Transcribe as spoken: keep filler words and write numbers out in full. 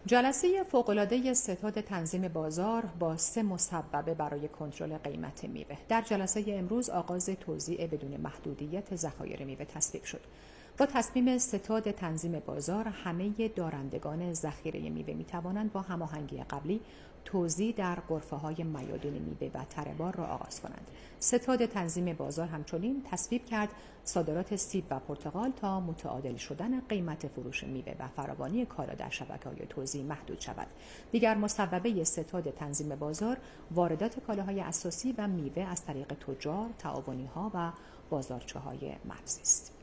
جلسه فوق‌العاده ستاد تنظیم بازار با سه مسببه برای کنترل قیمت میوه. در جلسه امروز آغاز توزیع بدون محدودیت ذخایر میوه تصویب شد. با تصمیم ستاد تنظیم بازار، همه دارندگان ذخیره میوه می توانند با هماهنگی قبلی توزیع در غرفه‌های میادین میوه و تره بار را آغاز کنند. ستاد تنظیم بازار همچنین تصویب کرد صادرات سیب و پرتقال تا متعادل شدن قیمت فروش میوه و فراوانی کالا در شبکه‌های توزیع محدود شود. دیگر مسببه ستاد تنظیم بازار، واردات کالاهای اساسی و میوه از طریق تجار، تعاونی‌ها و بازارچه‌های مرزی است.